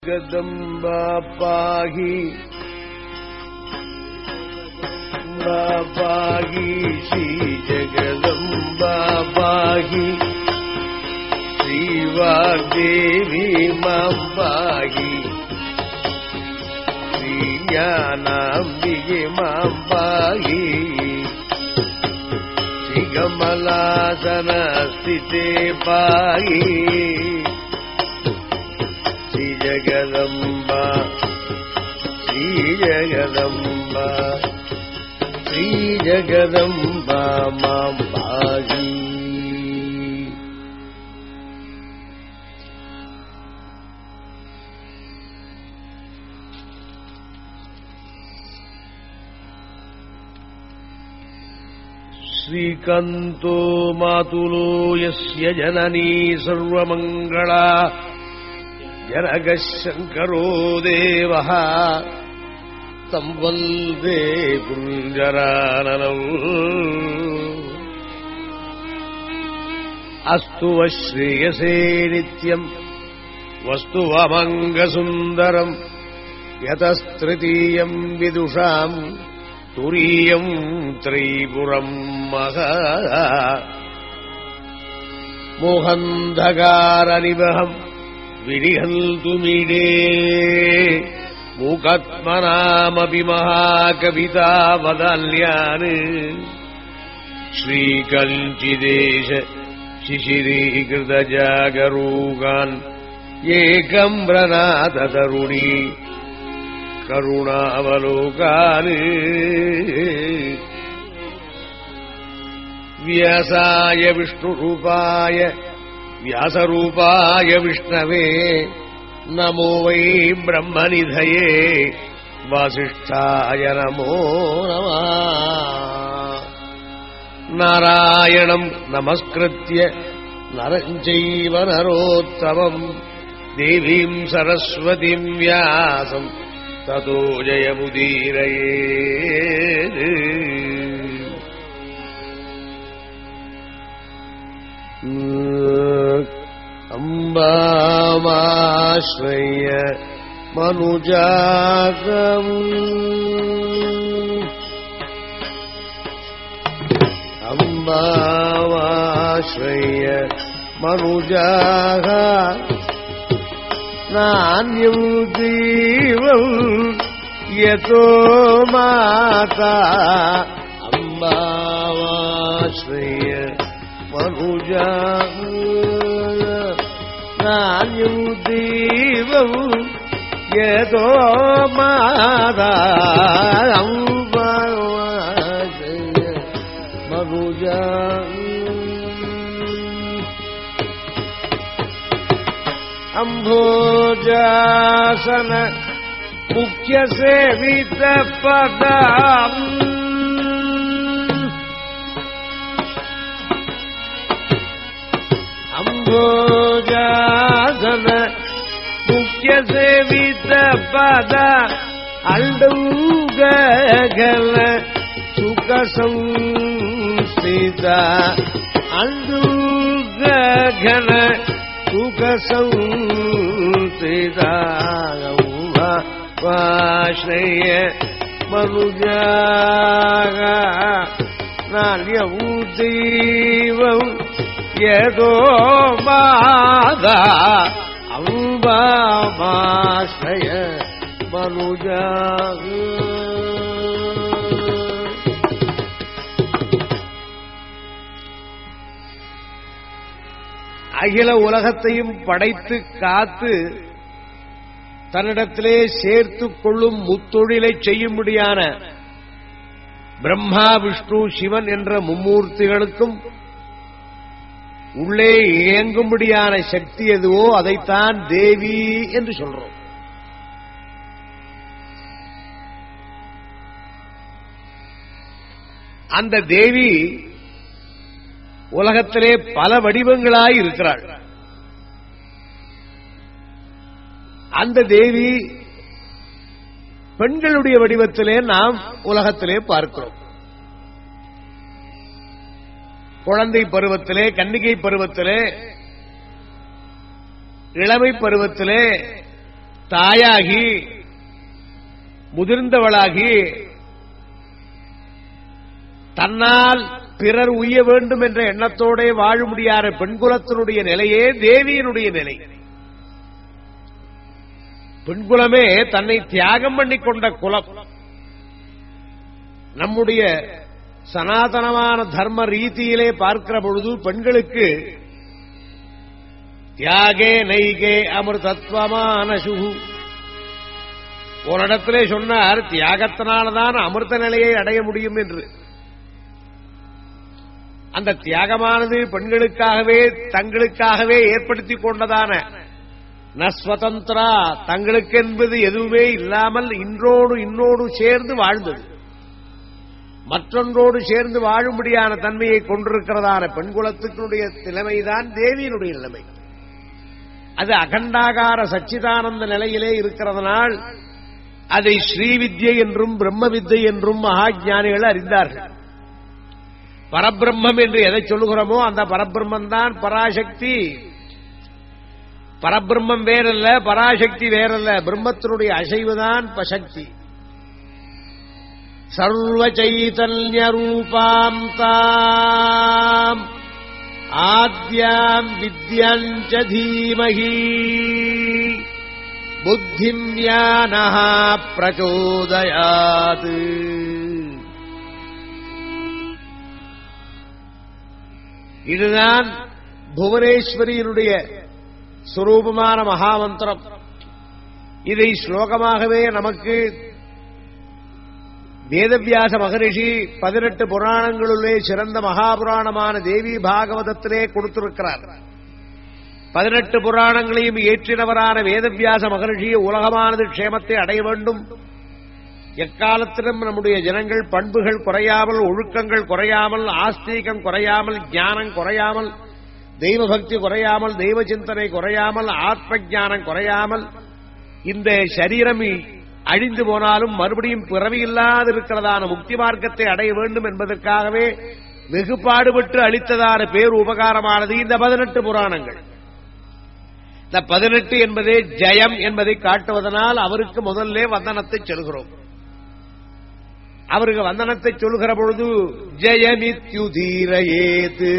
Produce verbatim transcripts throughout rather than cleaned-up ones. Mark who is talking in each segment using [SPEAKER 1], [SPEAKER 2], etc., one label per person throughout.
[SPEAKER 1] जगदम्बा पाहि पाहि श्री जगदम्बा पाहि श्रीवाग्देवी मां पाहि श्रीज्ञानाम्बिके मां पाहि श्रीकमलासनस्थिते पाहि श्री जगदम्बा श्री जगदम्बा श्री जगदम्बा मां पाहि। श्रीकान्तो मातुलो यस्य जननी सर्वमङ्गला जनकः शङ्करो देवः तं वन्दे कुञ्जराननम्। अस्तु वः श्रेयसे नित्यम् वस्तु वमङ्गसुन्दरम् यतस्तृतीयम् विदुषाम् तुरीयम् त्रैपुरम् महः मोहन्धकारनिवहम् विनिहन्तु मीडे मूकात्मनामपि महाकविता वदान्यान् श्रीकञ्चिदेश शिशिरीकृतजागरूकान् एकम् व्रनाथतरुणी करुणावलोकान् व्यासाय विष्णुरूपाय व्यासरूपाय विष्णवे नमो वै ब्रह्मनिधये वासिष्ठाय नमो नमः। नारायणम् नमस्कृत्य नरम् चैव नरोत्तमम् देवीम् सरस्वतीम् व्यासम् ततो जयमुदीरयेत्। अम्बामाश्रय मनुजागम् अम्बामाश्रय मनुजाः नान्यं जीवम् यतो माता अम्बामाश्रय मनुजाः नान्यं जीवम् यतो माता अम्बामाश्रय मनुजाः। अम्भोजासन मुख्यसेवितपदाम् अम्भोजासन मुख्यसेवितपद अण्डुगगन सुखसंस्थिता अण्डुगगन सुखसंस्थिताश्रय मनुजाः नान्यं जीवम् यतो माता अम्बामाश्रय मनुजाः। அகில உலகத்தையும் படைத்து காத்து தன்னிடத்திலே சேர்த்துக் கொள்ளும் முத்தொழிலை செய்யும்படியான பிரம்மா விஷ்ணு சிவன் என்ற மும்மூர்த்திகளுக்கும் உள்ளே இயங்கும்படியான சக்தி எதுவோ அதைத்தான் தேவி என்று சொல்றோம். அந்த தேவி உலகத்திலே பல வடிவங்களாய் இருக்கிறாள். அந்த தேவி பெண்களுடைய வடிவத்திலே நாம் உலகத்திலே பார்க்கிறோம். குழந்தை பருவத்திலே, கன்னிகை பருவத்திலே, இளமை பருவத்திலே தாயாகி முதிர்ந்தவளாகி தன்னால் பிறர் உய்ய வேண்டும் என்ற எண்ணத்தோட வாழ முடியாத பெண்குலத்தினுடைய நிலையே தேவியினுடைய நிலை. பெண்குலமே தன்னை தியாகம் பண்ணிக் கொண்ட குலம். நம்முடைய சனாதனமான தர்ம ரீதியிலே பார்க்கிற பொழுது பெண்களுக்கு தியாகே நைகே அமிர்தத்வமான சுகு ஒரு இடத்திலே சொன்னார், தியாகத்தினால்தான் அமிர்த நிலையை அடைய முடியும் என்று. அந்த தியாகமானது பெண்களுக்காகவே தங்களுக்காகவே ஏற்படுத்திக் கொண்டதான நஸ்வதந்திரா, தங்களுக்கு என்பது எதுவுமே இல்லாமல் இன்றோடு இன்னோடு சேர்ந்து வாழ்ந்தது, மற்றொன்றோடு சேர்ந்து வாழும்படியான தன்மையை கொண்டிருக்கிறதான பெண்குலத்தினுடைய நிலைமைதான் தேவியினுடைய நிலைமை. அது அகண்டாகார சச்சிதானந்த நிலையிலே இருக்கிறதுனால் அதை ஸ்ரீவித்யை என்றும் பிரம்ம வித்தை என்றும் மகா ஞானிகள் அறிந்தார்கள். பரபிரம்மம் என்று எதை சொல்லுகிறோமோ அந்த பரபிரம்மம் தான் பராசக்தி. பரபிரம்மம் வேறல்ல, பராசக்தி வேறல்ல, பிரம்மத்தினுடைய அசைவுதான் சக்தி. சர்வ சைதன்ய ரூபாம் தாம் ஆத்யாம் வித்யஞ்ச தீமஹி புத்திம் ஞானஹ பிரச்சோதயாத். இதுதான் புவனேஸ்வரியினுடைய சுரூபமான மகாமந்திரம். இதை ஸ்லோகமாகவே நமக்கு வேதவியாச மகரிஷி பதினெட்டு புராணங்களுள்ளே சிறந்த மகாபுராணமான தேவி பாகவதத்திலே கொடுத்திருக்கிறார். பதினெட்டு புராணங்களையும் ஏற்றினவரான வேதவியாச மகரிஷி உலகமானது க்ஷேமத்தை அடைய வேண்டும், எக்காலத்திலும் நம்முடைய ஜனங்கள் பண்புகள் குறையாமல், ஒழுக்கங்கள் குறையாமல், ஆஸ்தீகம் குறையாமல், ஞானம் குறையாமல், தெய்வ பக்தி குறையாமல், தெய்வ சிந்தனை குறையாமல், ஆத்ம ஞானம் குறையாமல், இந்த சரீரம் அழிந்து போனாலும் மறுபடியும் பிறவி இல்லாதிருக்கிறதான முக்தி மார்க்கத்தை அடைய வேண்டும் என்பதற்காகவே வெகு பாடுபட்டு அளித்ததான பேர் உபகாரமானது இந்த பதினெட்டு புராணங்கள். இந்த பதினெட்டு என்பதே ஜெயம் என்பதை காட்டுவதனால் அவருக்கு முதல்ல வந்தனத்தை சொல்கிறோம். அவருக்கு வந்தனத்தை சொல்கிற பொழுது ஜெயமித்யுதீரயேது.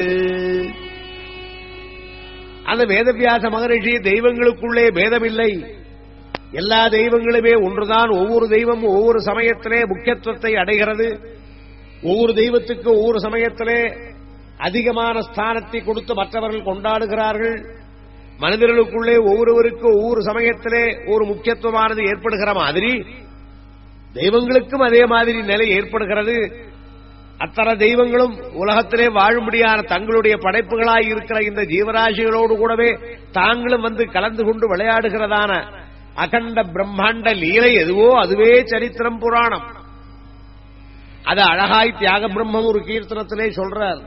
[SPEAKER 1] அந்த வேதவியாச மகரிஷி தெய்வங்களுக்குள்ளே பேதமில்லை, எல்லா தெய்வங்களுமே ஒன்றுதான். ஒவ்வொரு தெய்வமும் ஒவ்வொரு சமயத்திலே முக்கியத்துவத்தை அடைகிறது. ஒவ்வொரு தெய்வத்துக்கு ஒவ்வொரு சமயத்திலே அதிகமான ஸ்தானத்தை கொடுத்து மற்றவர்கள் கொண்டாடுகிறார்கள். மனிதர்களுக்குள்ளே ஒவ்வொருவருக்கு ஒவ்வொரு சமயத்திலே ஒரு முக்கியத்துவமானது ஏற்படுகிற மாதிரி தெய்வங்களுக்கும் அதே மாதிரி நிலை ஏற்படுகிறது. அத்தனை தெய்வங்களும் உலகத்திலே வாழும்படியான தங்களுடைய படைப்புகளாய் இருக்கிற இந்த ஜீவராசிகளோடு கூடவே தாங்களும் வந்து கலந்து கொண்டு விளையாடுகிறதான அகண்ட பிரம்மாண்ட லீலை எதுவோ அதுவே சரித்திரம் புராணம். அது அழகாய் தியாக பிரம்மம் ஒரு கீர்த்தனத்திலே சொல்றார்.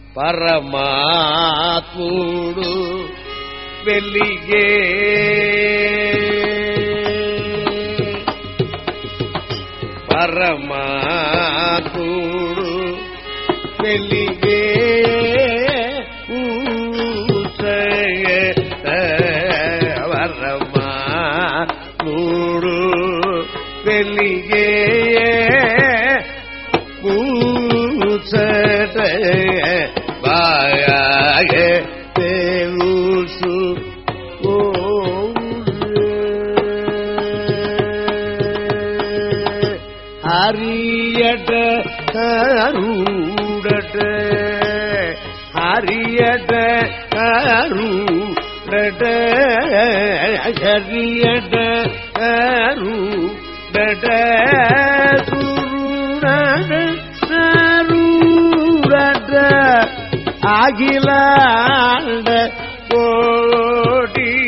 [SPEAKER 1] பரமாத்மூடு வெள்ளியே பரமாத்மூடு வெள்ளியே மூடு வெள்ளியே பூசட வாயாக தேவுசு ஹரியட கருடட ஹரியட கரு ஹரியட கருடட சுருடட சருடட அகிலாண்ட கோடி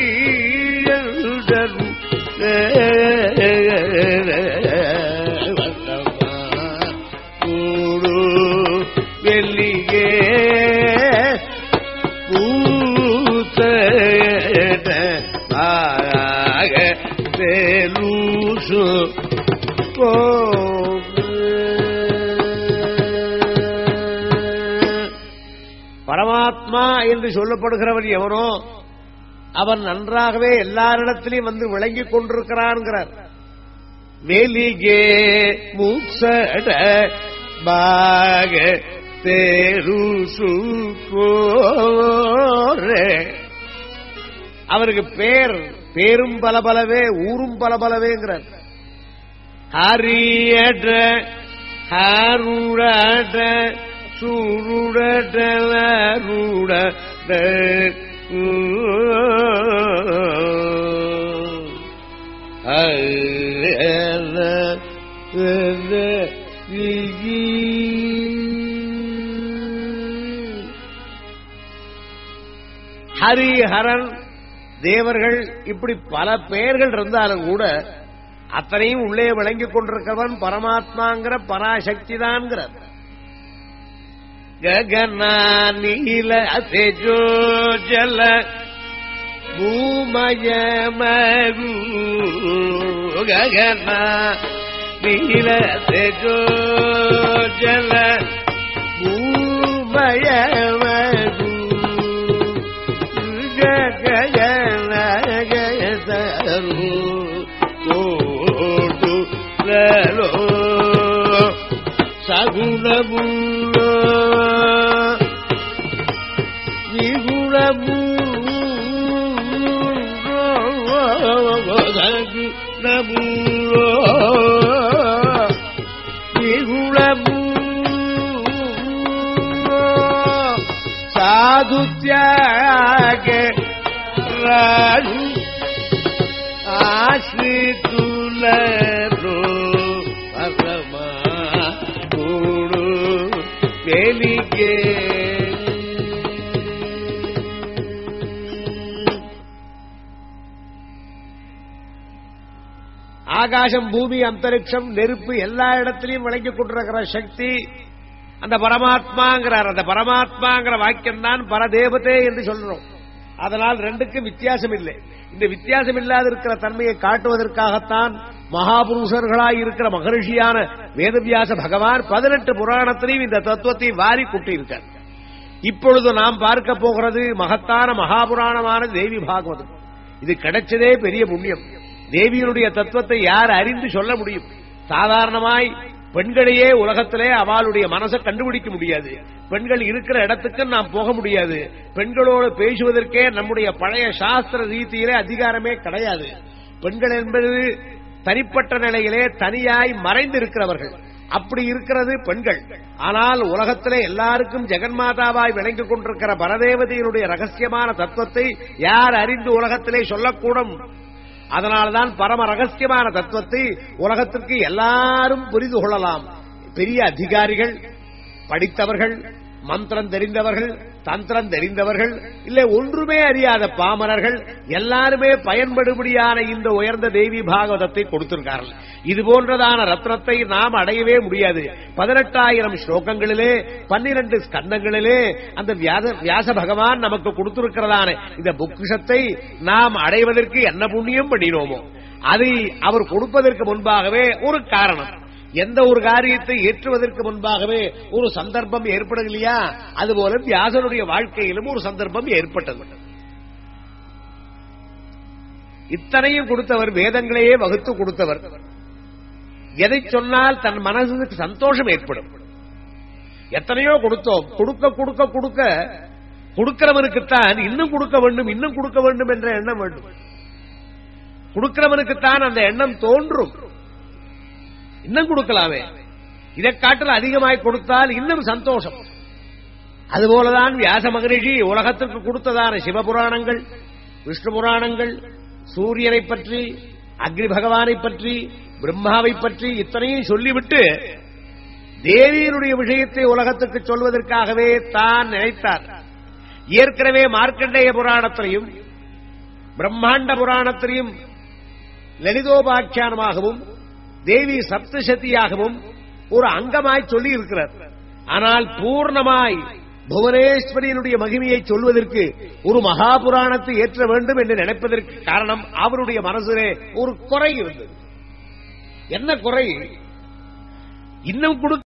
[SPEAKER 1] கூடு வெள்ளியே பூத்த வேலூசு பரமாத்மா என்று சொல்லப்படுகிறவன் எவனோ அவன் நன்றாகவே எல்லாரிடத்திலையும் வந்து விளங்கிக் கொண்டிருக்கிறான்கிறார். மேலிகே முக்சட பாக தேரு சுரே, அவருக்கு பேர் பேரும் பலபலவே ஊரும் பலபலவேங்கிறார். ஹரியட ஹருட சுருடூட ஹரிஹரன் தேவர்கள் இப்படி பல பெயர்கள் இருந்தாலும் கூட அத்தனையும் உள்ளே விளங்கிக் கொண்டிருக்கிறவன் பரமாத்மாங்கிற பராசக்தி தான்ங்கிறார். ககனா நீல அசேஜோ ஜல பூமயமரு, ககனா நீல அசேஜோ ஜல பூமயமரு, ககன கயதரு ஓடு லோ சகுணபு விகுணபு நபுரோ விகுணபு சாதுத்யாக ராஜு ஆசித்துலரோ பரமா கூடு வேலிகே. ஆகாசம் பூமி அந்தரிக்ஷம் நெருப்பு எல்லா இடத்திலையும் விளங்கிக் கொண்டிருக்கிற சக்தி அந்த பரமாத்மாங்கிறார். அந்த பரமாத்மாங்கிற வாக்கியம் தான் பரதேவதே என்று சொல்றோம். அதனால் ரெண்டுக்கும் வித்தியாசம் இல்லை. இந்த வித்தியாசம் இல்லாத இருக்கிற தன்மையை காட்டுவதற்காகத்தான் மகாபுருஷர்களாய் இருக்கிற மகரிஷியான வேதவியாச பகவான் பதினெட்டு புராணத்திலையும் இந்த தத்துவத்தை வாரி கூட்டியிருக்கார். இப்பொழுது நாம் பார்க்க போகிறது மகத்தான மகாபுராணமான தேவி பாகவதம். இது கிடைச்சதே பெரிய புண்ணியம். தேவியினுடைய தத்துவத்தை யார் அறிந்து சொல்ல முடியும்? சாதாரணமாய் பெண்களையே உலகத்திலே அவளுடைய மனசை கண்டுபிடிக்க முடியாது. பெண்கள் இருக்கிற இடத்துக்கு நாம் போக முடியாது. பெண்களோடு பேசுவதற்கே நம்முடைய பழைய சாஸ்திர ரீதியிலே அதிகாரமே கிடையாது. பெண்கள் என்பது தனிப்பட்ட நிலையிலே தனியாய் மறைந்து இருக்கிறவர்கள். அப்படி இருக்கிறது பெண்கள். ஆனால் உலகத்திலே எல்லாருக்கும் ஜெகன்மாதாவாய் விளங்கிக் கொண்டிருக்கிற பரதேவதையினுடைய ரகசியமான தத்துவத்தை யார் அறிந்து உலகத்திலே சொல்லக்கூடும்? அதனால்தான் பரம ரகசியமான தத்துவத்தை உலகத்திற்கு எல்லாரும் புரிந்து கொள்ளலாம். பெரிய அதிகாரிகள், படித்தவர்கள், மந்திரம் தெரிந்தவர்கள், தந்திரம் தெரிந்தவர்கள், இல்லை ஒன்றுமே அறியாத பாமரர்கள் எல்லாருமே பயன்படும்படியான இந்த உயர்ந்த தேவி பாகவதத்தை கொடுத்திருக்கார்கள். இது போன்றதான ரத்னத்தை நாம் அடையவே முடியாது. பதினெட்டாயிரம் ஸ்லோகங்களிலே பன்னிரண்டு ஸ்கந்தங்களிலே அந்த வியாச பகவான் நமக்கு கொடுத்திருக்கிறதான இந்த பொக்கிஷத்தை நாம் அடைவதற்கு என்ன புண்ணியம் பண்ணினோமோ அதை அவர் கொடுப்பதற்கு முன்பாகவே ஒரு காரணம். எந்த ஒரு காரியத்தை ஏற்றுவதற்கு முன்பாகவே ஒரு சந்தர்ப்பம் ஏற்படவில்லையா? அதுபோல வியாசனுடைய வாழ்க்கையிலும் ஒரு சந்தர்ப்பம் ஏற்பட்டது. இத்தனையும் கொடுத்தவர், வேதங்களையே வகுத்து கொடுத்தவர். எதை சொன்னால் தன் மனசுக்கு சந்தோஷம் ஏற்படும். எத்தனையோ கொடுத்தோம். கொடுக்க கொடுக்க கொடுக்க கொடுக்கிறவனுக்குத்தான் இன்னும் கொடுக்க வேண்டும், இன்னும் கொடுக்க வேண்டும் என்ற எண்ணம் வேண்டும். கொடுக்கிறவனுக்குத்தான் அந்த எண்ணம் தோன்றும். இன்னும் கொடுக்கலாமே, இதை காட்டில் அதிகமாய் கொடுத்தால் இன்னும் சந்தோஷம். அதுபோலதான் வியாச மகரிஷி உலகத்திற்கு கொடுத்ததான சிவபுராணங்கள், விஷ்ணு புராணங்கள், சூரியனை பற்றி, அக்னி பகவானை பற்றி, பிரம்மாவை பற்றி இத்தனையும் சொல்லிவிட்டு தேவியினுடைய விஷயத்தை உலகத்துக்கு சொல்வதற்காகவே தான் நினைத்தார். ஏற்கனவே மார்க்கண்டேய புராணத்திலையும் பிரம்மாண்ட புராணத்திலையும் லலிதோபாக்கியானமாகவும் தேவி சப்தசதியாகவும் ஒரு அங்கமாய் சொல்லி இருக்கிறார். ஆனால் பூர்ணமாய் புவனேஸ்வரியினுடைய மகிமையை சொல்வதற்கு ஒரு மகாபுராணத்தை ஏற்ற வேண்டும் என்று நினைப்பதற்கு காரணம் அவருடைய மனசிலே ஒரு குறை இருந்தது. என்ன குறை? இன்னும்